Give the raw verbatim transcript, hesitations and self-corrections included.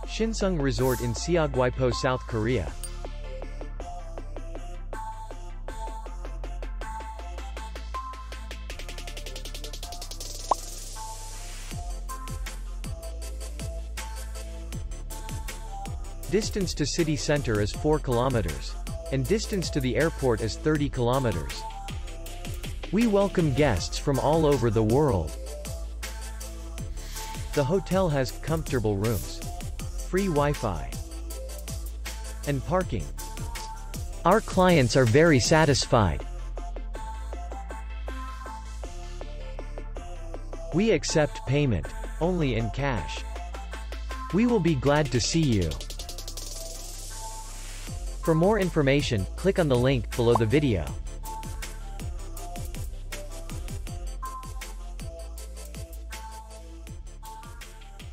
Shinsung Resort in Seogwipo, South Korea. Distance to city center is four kilometers. And distance to the airport is thirty kilometers. We welcome guests from all over the world. The hotel has comfortable rooms, free Wi-Fi, and parking. Our clients are very satisfied. We accept payment only in cash. We will be glad to see you. For more information, click on the link below the video.